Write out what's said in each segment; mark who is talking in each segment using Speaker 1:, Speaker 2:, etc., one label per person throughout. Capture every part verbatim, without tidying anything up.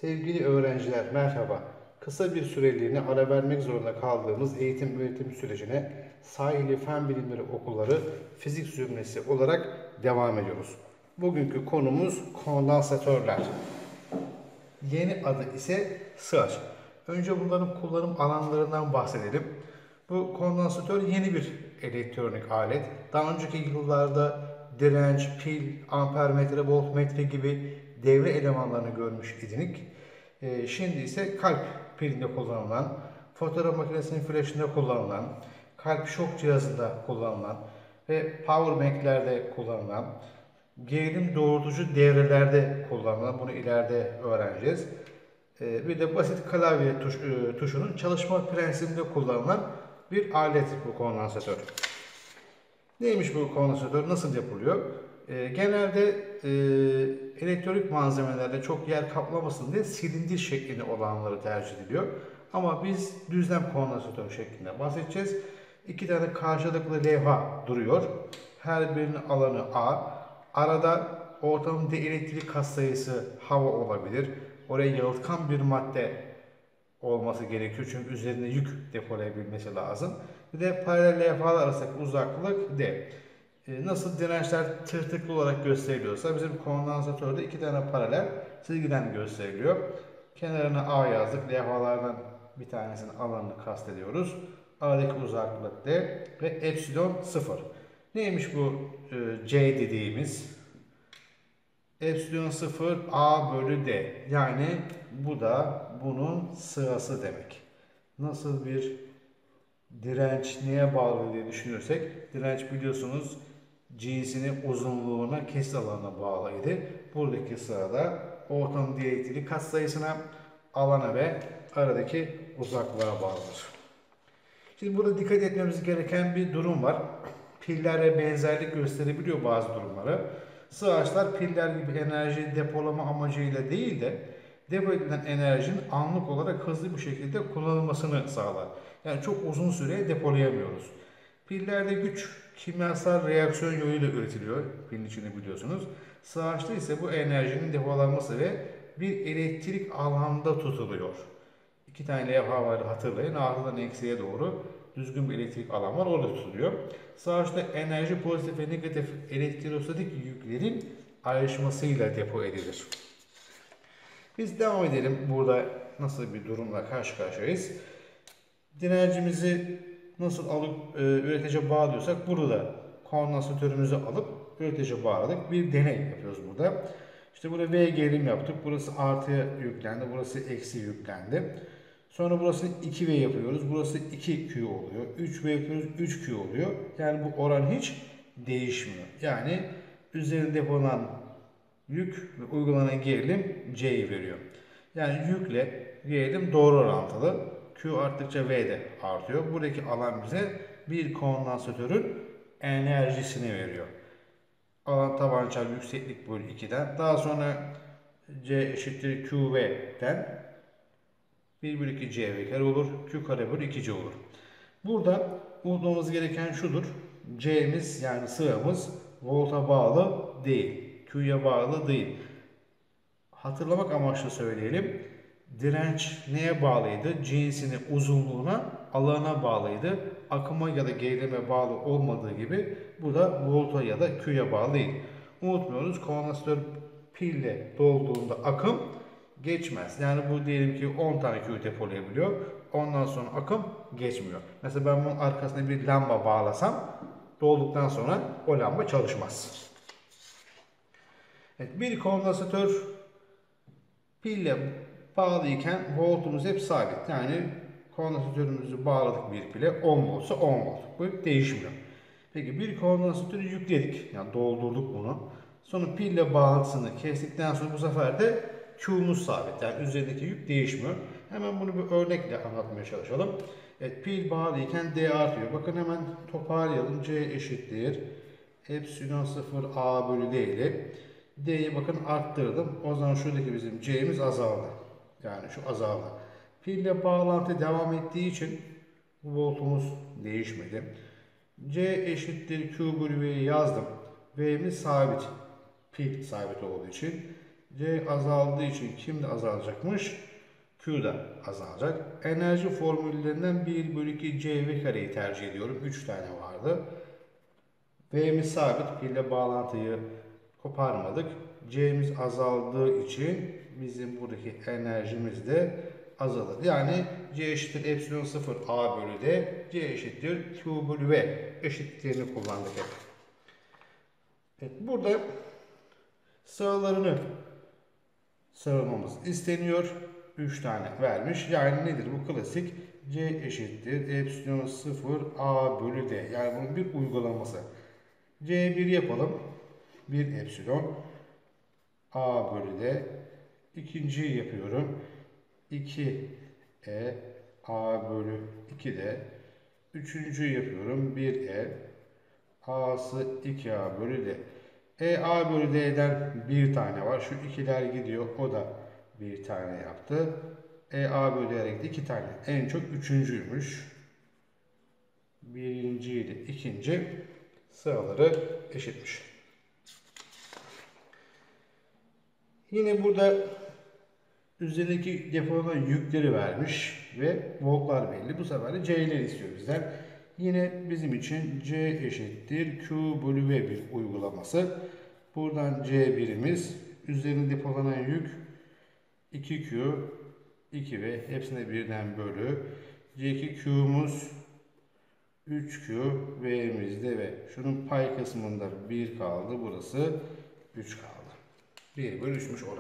Speaker 1: Sevgili öğrenciler, merhaba. Kısa bir süreliğine ara vermek zorunda kaldığımız eğitim öğretim sürecine Sahili Fen Bilimleri Okulları fizik zümresi olarak devam ediyoruz. Bugünkü konumuz kondansatörler. Yeni adı ise sığaç. Önce bunların kullanım alanlarından bahsedelim. Bu kondansatör yeni bir elektronik alet. Daha önceki yıllarda direnç, pil, ampermetre, voltmetre gibi devre elemanlarını görmüş idik. Ee, şimdi ise kalp pilinde kullanılan, fotoğraf makinesinin flaşında kullanılan, kalp şok cihazında kullanılan ve powerbanklerde kullanılan, gerilim doğrultucu devrelerde kullanılan, bunu ileride öğreneceğiz. Ee, bir de basit klavye tuş, e, tuşunun çalışma prensibinde kullanılan bir alet bu kondansatör. Neymiş bu kondansatör? Nasıl yapılıyor? Ee, genelde e, elektronik malzemelerde çok yer kaplamasın diye silindir şeklinde olanları tercih ediliyor. Ama biz düzlem kondansatör şeklinde bahsedeceğiz. İki tane karşılıklı levha duruyor. Her birinin alanı A. Arada ortamda elektrik katsayısı hava olabilir. Oraya yalıtkan bir madde olması gerekiyor çünkü üzerinde yük depolayabilmesi lazım. Bir de paralel levhalar arasındaki uzaklık D. E, nasıl dirençler tırtıklı olarak gösteriliyorsa bizim kondansatörde iki tane paralel çizgiden gösteriliyor. Kenarına A yazdık. Levhalardan bir tanesinin alanını kastediyoruz. A'daki uzaklık D ve epsilon sıfır. Neymiş bu e, C dediğimiz? Epsilon sıfır A bölü D. Yani bu da bunun sırası demek. Nasıl bir direnç neye bağlı diye düşünürsek, direnç biliyorsunuz cinsinin uzunluğuna, kesit alanına bağlıydı. Buradaki sırada ortam elektrik katsayısına, alana ve aradaki uzaklığa bağlıdır. Şimdi burada dikkat etmemiz gereken bir durum var. Pillere benzerlik gösterebiliyor bazı durumları. Sığaçlar piller gibi enerji depolama amacıyla değil de depo edilen enerjinin anlık olarak hızlı bir şekilde kullanılmasını sağlar. Yani çok uzun süre depolayamıyoruz. Pillerde güç kimyasal reaksiyon yoluyla üretiliyor. Pilin içini biliyorsunuz. Sığaçta ise bu enerjinin depolanması ve bir elektrik alanda tutuluyor. İki tane levha var hatırlayın. Artıdan eksiye doğru düzgün bir elektrik alan var. Orada tutuluyor. Sağaçta enerji pozitif ve negatif elektrostatik yüklerin ayrışmasıyla depo edilir. Biz devam edelim. Burada nasıl bir durumla karşı karşıyayız? Direncimizi nasıl alıp e, üretece bağlıyorsak burada da kondansatörümüzü alıp üretece bağladık. Bir deney yapıyoruz burada. İşte burada V gerilim yaptık. Burası artıya yüklendi. Burası eksi yüklendi. Sonra burası iki V yapıyoruz. Burası iki Q oluyor. üç V yapıyoruz. üç Q oluyor. Yani bu oran hiç değişmiyor. Yani üzerinde depolanan yük ve uygulanan gerilim C'yi veriyor. Yani yükle gerilim doğru orantılı. Q arttıkça V de artıyor. Buradaki alan bize bir kondansatörün enerjisini veriyor. Alan tabançal yükseklik bölü iki'den. Daha sonra C eşittir Q V'den bir bölü iki C V kare olur. Q kare bölü iki C olur. Burada unutmamız gereken şudur. C'miz yani sıvımız volta bağlı değil. Q'ya bağlı değil. Hatırlamak amaçlı söyleyelim. Direnç neye bağlıydı? Cinsinin uzunluğuna, alana bağlıydı. Akıma ya da gerilime bağlı olmadığı gibi bu da volta ya da Q'ya bağlı değil. Unutmuyoruz kondansatör pille dolduğunda akım geçmez. Yani bu diyelim ki on tane Q depolayabiliyor. Ondan sonra akım geçmiyor. Mesela ben bunun arkasına bir lamba bağlasam dolduktan sonra o lamba çalışmaz. Evet, bir kondansatör pille bağlıyken voltumuz hep sabit. Yani kondansatörümüzü bağladık bir pile on voltsa on volt. Bu değişmiyor. Peki bir kondansatörü yükledik. Yani doldurduk bunu. Sonra pille bağlantısını kestikten sonra bu sefer de Q'muz sabit. Yani üzerindeki yük değişmiyor. Hemen bunu bir örnekle anlatmaya çalışalım. Evet, pil bağlıyken D artıyor. Bakın hemen toparlayalım. C eşittir epsilon sıfır A bölü D ile D'yi bakın arttırdım. O zaman şuradaki bizim C'miz azaldı. Yani şu azaldı. Pille bağlantı devam ettiği için voltumuz değişmedi. C eşittir Q bölü V'yi yazdım. V'miz sabit. Pil sabit olduğu için. C azaldığı için kim de azalacakmış? Q da azalacak. Enerji formüllerinden bir bölü iki C V kareyi tercih ediyorum. üç tane vardı. V'miz sabit. Pille bağlantıyı koparmadık. C'miz azaldığı için bizim buradaki enerjimiz de azalır. Yani C eşittir epsilon sıfır A bölü D, C eşittir Q bölü V eşitliğini kullandık hep. Evet, burada sayılarını sıralamamız isteniyor. üç tane vermiş. Yani nedir bu klasik? C eşittir epsilon sıfır A bölü D. Yani bunun bir uygulaması. C bir yapalım. bir epsilon A bölü D. İkinciyi yapıyorum. iki E A bölü iki D. Üçüncüyü yapıyorum. bir E A'sı iki A bölü D. E A bölü D'den bir tane var. Şu ikiler gidiyor. O da bir tane yaptı. E A bölü D'ye iki tane. En çok üçüncüymüş. Birinci ile ikinci sıraları eşitmiş. Yine burada üzerindeki depolanan yükleri vermiş ve voltlar belli. Bu sefer de C'leri istiyor bizden. Yine bizim için C eşittir Q bölü V bir uygulaması. Buradan C birimiz, üzerinde depolanan yük iki Q, iki V, hepsine birden bölü. C iki Q'muz üç Q, V'mizde ve şunun pay kısmında bir kaldı. Burası üç kaldı. bir bölü üçmüş oran.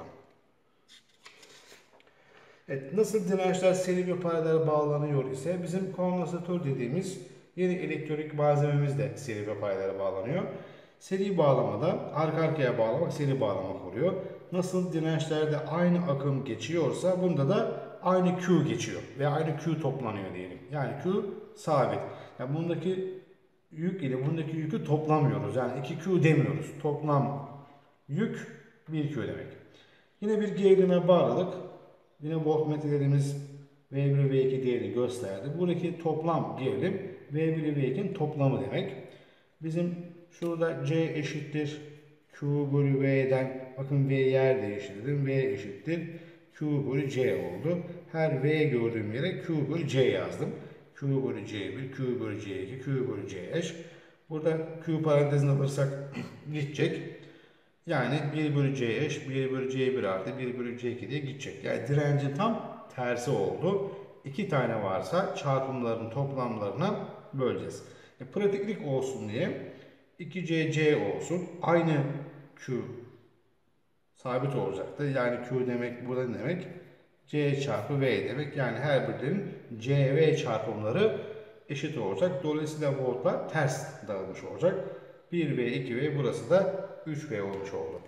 Speaker 1: Evet, nasıl dirençler seri ve paralel bağlanıyor ise bizim kondansatör dediğimiz yeni elektronik malzememiz de seri ve paralel bağlanıyor. Seri bağlamada arka arkaya bağlamak seri bağlamak oluyor. Nasıl dirençlerde aynı akım geçiyorsa bunda da aynı Q geçiyor ve aynı Q toplanıyor diyelim. Yani Q sabit. Yani bundaki yük ile bundaki yükü toplamıyoruz. Yani iki Q demiyoruz. Toplam yük bir Q demek. Yine bir gerilime bağladık. Yine voltmetrelerimiz V bir V iki değerini gösterdi. Buradaki toplam gerilim V bir V ikinin toplamı demek. Bizim şurada C eşittir Q bölü V'den, bakın V yer değiştirdim. V eşittir Q bölü C oldu. Her V gördüğüm yere Q bölü C yazdım. Q bölü C bir, Q bölü C iki, Q bölü C eş. Burada Q parantezine alırsak gidecek. Yani bir bölü C eş, bir bölü C bir artı bir bölü C iki diye gidecek. Yani direncin tam tersi oldu. iki tane varsa çarpımların toplamlarına böleceğiz. E, pratiklik olsun diye iki C C olsun. Aynı Q sabit olacaktı. Yani Q demek burada ne demek? C çarpı V demek. Yani her birinin C V çarpımları eşit olacak. Dolayısıyla voltlar ters dağılmış olacak. bir V, iki V, burası da üç V olmuş oldu.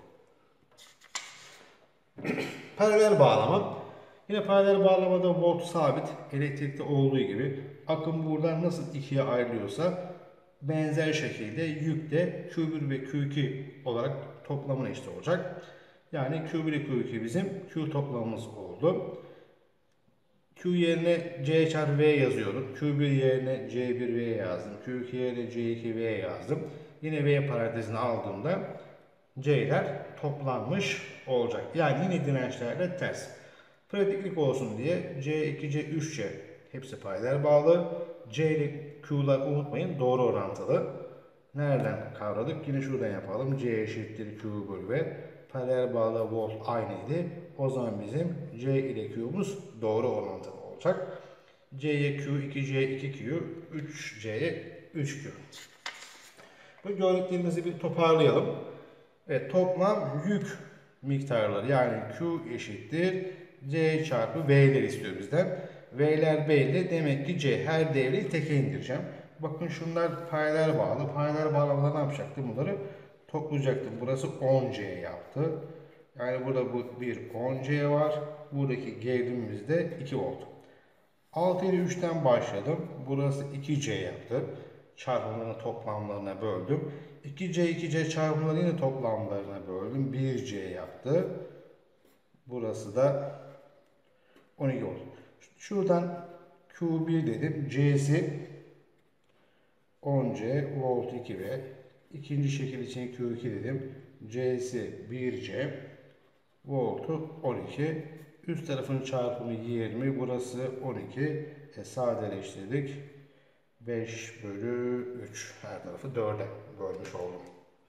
Speaker 1: Paralel bağlama. Yine paralel bağlamada volt sabit. Elektrikte olduğu gibi. Akım buradan nasıl ikiye ayrılıyorsa benzer şekilde yük de Q bir ve Q iki olarak toplamına eşit olacak. Yani Q bir ve Q iki bizim Q toplamımız oldu. Q yerine C çarpı V yazıyorum. Q bir yerine C bir V yazdım. Q iki yerine C iki V yazdım. Yine V parantezini aldığımda C'ler toplanmış olacak. Yani yine dirençlerle ters. Pratiklik olsun diye C iki, C üç, C hepsi paralel bağlı. C ile Q'lar unutmayın doğru orantılı. Nereden kavradık? Yine şuradan yapalım. C eşittir Q bölü V. Paralel bağlı volt aynıydı. O zaman bizim C ile Q'muz doğru orantılı olacak. C'ye Q, iki C, iki Q, üç C'ye üç Q. Bu gördüklerimizi bir toparlayalım. Evet, toplam yük miktarları yani Q eşittir C çarpı V'ler istiyor bizden. V'ler belli. Demek ki C her devreyi teke indireceğim. Bakın şunlar paralel bağlı. Paralel bağlamada ne yapacaktım? Bunları toplayacaktım. Burası on C yaptı. Yani burada bu bir on C var. Buradaki gerilimimiz de iki volt. altı ile üçten başladım. Burası iki C yaptı. Çarpımlarını toplamlarına böldüm. iki C iki C çarpımlarını yine toplamlarına böldüm. bir C yaptı. Burası da on iki oldu. Şuradan Q bir dedim. C'si on C, volt iki V. İkinci şekil için Q iki dedim. C'si bir C. voltu on iki. Üst tarafın çarpımı yirmi. Burası on iki. E, sadeleştirdik. beş bölü üç. Her tarafı dörde bölmüş oldum.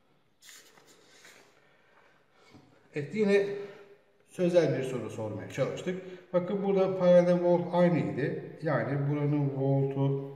Speaker 1: Evet, yine sözel bir soru sormaya çalıştık. Bakın burada paralel volt aynıydı. Yani buranın voltu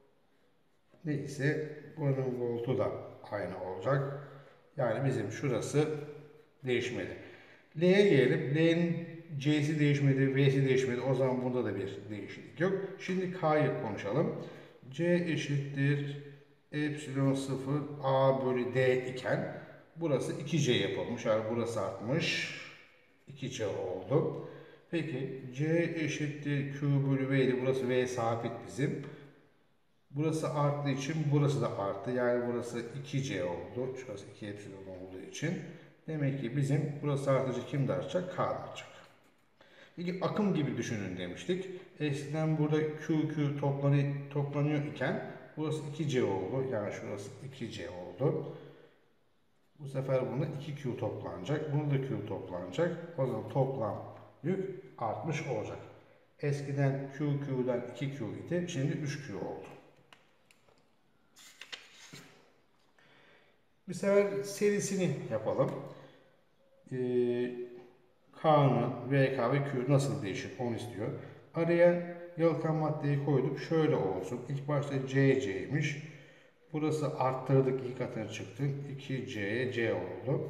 Speaker 1: neyse buranın voltu da aynı olacak. Yani bizim şurası değişmedi. L'ye gelelim. L'nin C'si değişmedi, V'si değişmedi. O zaman burada da bir değişiklik yok. Şimdi K'yı konuşalım. C eşittir epsilon sıfır A bölü D iken burası iki C yapılmış. Yani burası artmış. iki C oldu. Peki C eşittir Q bölü V'ydi. Burası V sabit bizim. Burası arttığı için burası da arttı. Yani burası iki C oldu. Şurası iki epsilon olduğu için. Demek ki bizim burası artıcı kim de artacak? K da artacak. Peki akım gibi düşünün demiştik. Eskiden burada Q Q toplanıyor, toplanıyor iken burası iki C oldu. Yani şurası iki C oldu. Bu sefer bunda iki Q toplanacak. Bunu da Q toplanacak. O zaman toplam yük artmış olacak. Eskiden Q Q'dan iki Q idi. Şimdi üç Q oldu. Bir sefer serisini yapalım. Ee, K'nın V K ve Q nasıl değişir onu istiyor. Araya yalıtkan maddeyi koyduk. Şöyle olsun. İlk başta C C'ymiş. Burası arttırdık. İki katına çıktı. iki C'ye C oldu.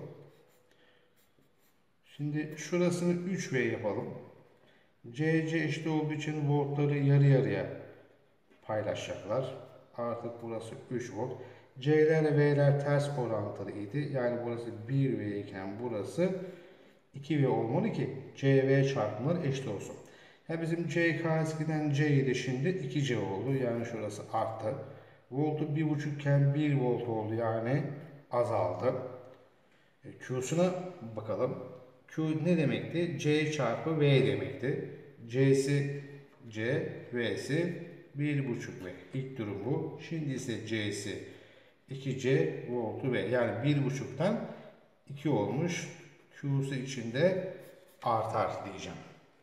Speaker 1: Şimdi şurasını üç V yapalım. C C eşit olduğu için voltları yarı yarıya paylaşacaklar. Artık burası üç volt. C'ler ve V'ler ters orantılıydı. Yani burası bir V iken burası iki V olmalı ki C V çarpımları eşit olsun. Ya bizim C K eskiden C idi, şimdi iki C oldu. Yani şurası arttı. Voltu bir buçuk iken bir volt oldu, yani azaldı. E, Q'suna bakalım. Q ne demekti? C çarpı V demekti. C'si C, V'si bir buçuk V. İlk durum bu. Şimdi ise C'si iki C voltu V. Yani bir buçuktan iki olmuş. Q'su içinde artar diyeceğim.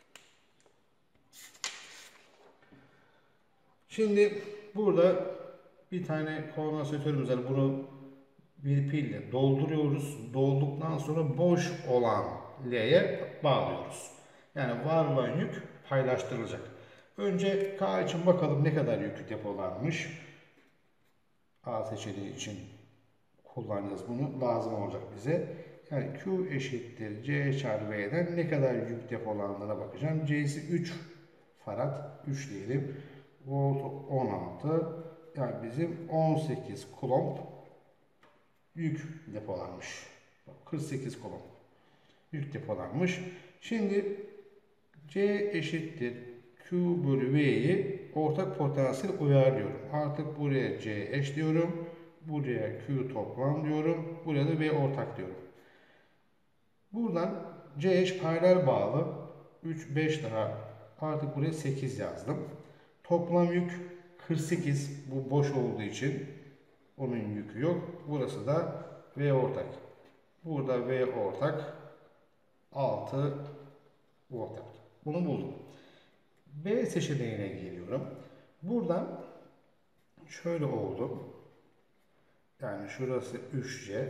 Speaker 1: Şimdi burada bir tane kondansatörümüz var. Bunu bir pille dolduruyoruz. Dolduktan sonra boş olan L'ye bağlıyoruz. Yani var olan yük paylaştırılacak. Önce K için bakalım ne kadar yük depolanmış. A seçeneği için kullanacağız bunu. Lazım olacak bize. Yani Q eşittir C çarpı V'den ne kadar yük depolandığına bakacağım. C'si üç farad. üç diyelim. Volt on altı. Yani bizim on sekiz kulomb yük depolanmış. kırk sekiz kulomb yük depolanmış. Şimdi C eşittir Q bölü V'yi ortak potansiyel uyarlıyorum. Artık buraya C eş diyorum. Buraya Q toplam diyorum. Buraya da V ortak diyorum. Buradan C eş paralel bağlı. üç, beş daha. Artık buraya sekiz yazdım. Toplam yük kırk sekiz. Bu boş olduğu için onun yükü yok. Burası da V ortak. Burada V ortak altı volt yaptı. Bunu buldum. B seçeneğine geliyorum. Buradan şöyle oldu. Yani şurası üç C.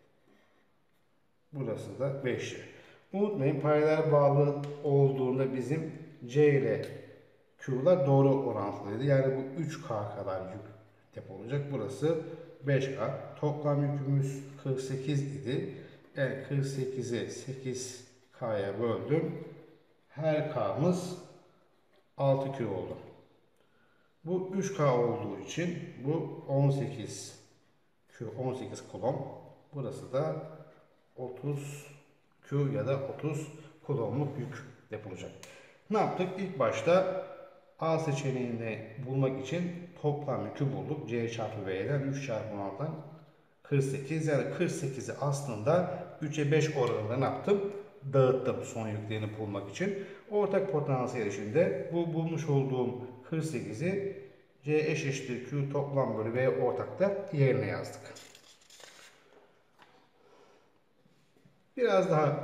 Speaker 1: Burası da beş C. Unutmayın, paralel bağlı olduğunda bizim C ile Q'lar doğru orantılıydı. Yani bu üç K kadar yük depolayacak. Burası beş K. Toplam yükümüz kırk sekiz idi. Yani kırk sekizi sekiz K'ya böldüm. Her K'mız altı Q oldu. Bu üç K olduğu için bu on sekiz Q, on sekiz kulomb. Burası da otuz Q ya da otuz kulomb'luk yük depolayacak. Ne yaptık? İlk başta A seçeneğini bulmak için toplam yükü bulduk. C çarpı V'den üç çarpı on altıdan kırk sekiz. Yani kırk sekizi aslında üçe beş oranında ne yaptım? Dağıttım son yüklerini bulmak için. Ortak potansiyel içinde bu bulmuş olduğum kırk sekizi C eş eşittir Q toplam bölü V ortakta yerine yazdık. Biraz daha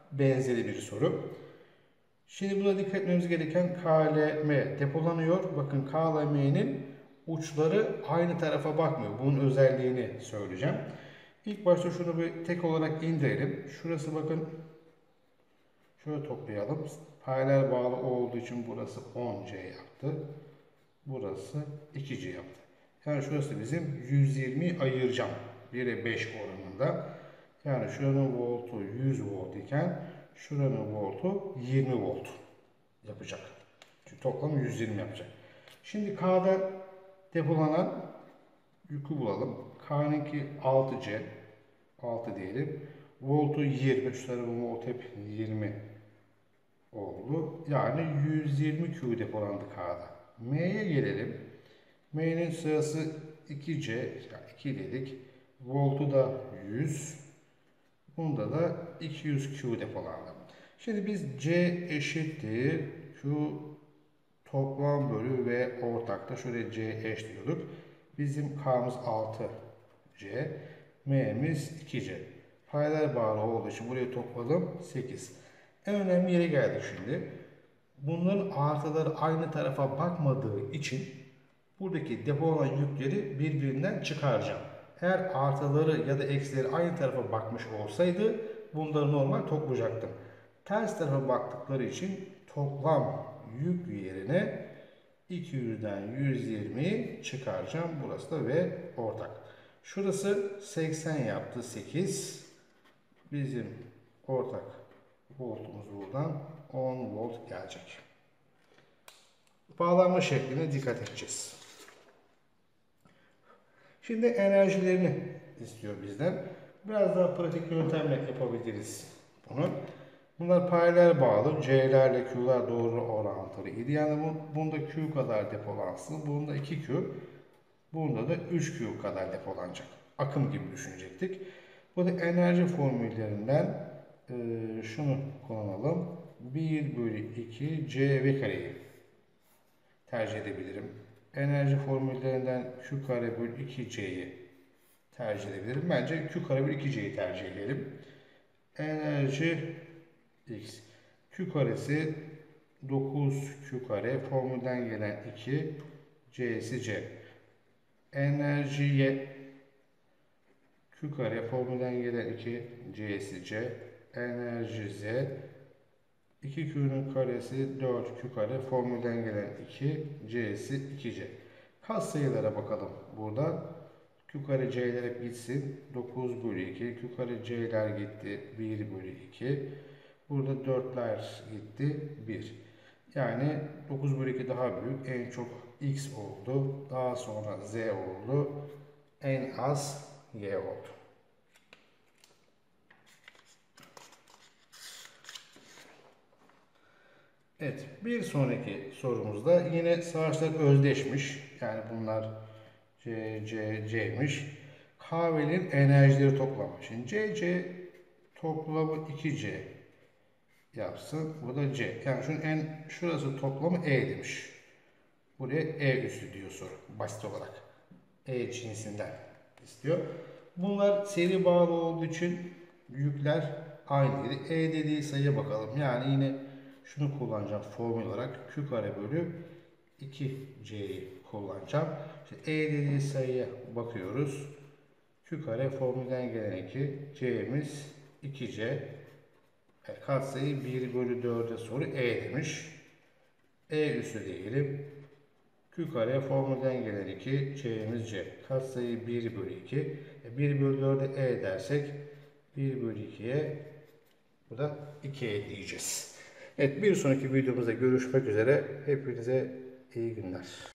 Speaker 1: benzeri bir soru. Şimdi buna dikkat etmemiz gereken K L M depolanıyor. Bakın K L M'nin uçları aynı tarafa bakmıyor. Bunun özelliğini söyleyeceğim. İlk başta şunu bir tek olarak indirelim. Şurası bakın. Şöyle toplayalım. Paralel bağlı olduğu için burası on C yaptı. Burası iki C yaptı. Yani şurası bizim yüz yirmi ayıracağım. bire beş oranında. Yani şuranın voltu yüz volt iken şuranın voltu yirmi volt yapacak. Çünkü toplam yüz yirmi yapacak. Şimdi K'da depolanan yükü bulalım. K'nınki altı C. altı diyelim. Voltu yirmi. Şu tarafın volt hep yirmi oldu. Yani yüz yirmi Q depolandı K'da. M'ye gelelim. M'nin sırası iki C. Yani iki dedik. Voltu da yüz. Bunda da iki yüz Q depolandı. Şimdi biz C eşittir Q toplam bölü ve ortakta şöyle C eş diyorduk. Bizim K'mız altı C. M'miz iki C. Paralel bağlı olduğu için buraya topladım sekiz. En önemli yere geldik şimdi. Bunların artıları aynı tarafa bakmadığı için buradaki depolanan yükleri birbirinden çıkaracağım. Eğer artıları ya da eksileri aynı tarafa bakmış olsaydı bunları normal toplayacaktım. Ters tarafa baktıkları için toplam yük yerine iki yüzden yüz yirmiyi çıkaracağım. Burası da ve ortak. Şurası seksen yaptı sekiz. Bizim ortak voltumuz buradan on volt gelecek. Bağlanma şekline dikkat edeceğiz. Şimdi enerjilerini istiyor bizden. Biraz daha pratik yöntemle yapabiliriz bunu. Bunlar paralel bağlı. C'lerle Q'lar doğru orantılı idi. Yani bunda Q kadar depolansın. Bunda iki Q. Bunda da üç Q kadar depolanacak. Akım gibi düşünecektik. Burada enerji formüllerinden e, şunu kullanalım. bir bölü iki C V kareyi tercih edebilirim. Enerji formüllerinden Q kare bölü iki C'yi tercih edebilirim. Bence Q kare bölü iki C'yi tercih edelim. Enerji X. Q karesi dokuz Q kare. Formülden gelen iki. C'si C. Enerji Y. Q kare. Formülden gelen iki. C'si C. Enerji Z. iki Q'nun karesi dört Q kare. Formülden gelen iki. C'si iki C. Katsayılara bakalım burada. Q kare C'ler hep gitsin. dokuz bölü iki. Q kare C'ler gitti. bir bölü iki. Burada dörtler gitti. bir. Yani dokuz bölü iki daha büyük. En çok X oldu. Daha sonra Z oldu. En az Y oldu. Evet. Bir sonraki sorumuzda yine savaşlar özdeşmiş. Yani bunlar C, C, C'miş. Kahvenin enerjileri toplamı. Şimdi C, C toplamı iki C yapsın. Bu da C. Yani şunun en şurası toplamı E demiş. Buraya E üstü diyor soru. Basit olarak. E cinsinden istiyor. Bunlar seri bağlı olduğu için yükler aynıydı. E dediği sayıya bakalım. Yani yine şunu kullanacağım formül olarak. Q kare bölü iki C'yi kullanacağım. İşte E dediği sayıya bakıyoruz. Q kare formülden gelen iki. C'miz iki C. Katsayı bir bölü dörde soru E demiş. E üssü diyelim. Q kare formülden gelen iki. C'miz C. Katsayı bir bölü iki. bir bölü dörde E dersek bir bölü ikiye bu da iki E diyeceğiz. Evet, bir sonraki videomuzda görüşmek üzere. Hepinize iyi günler.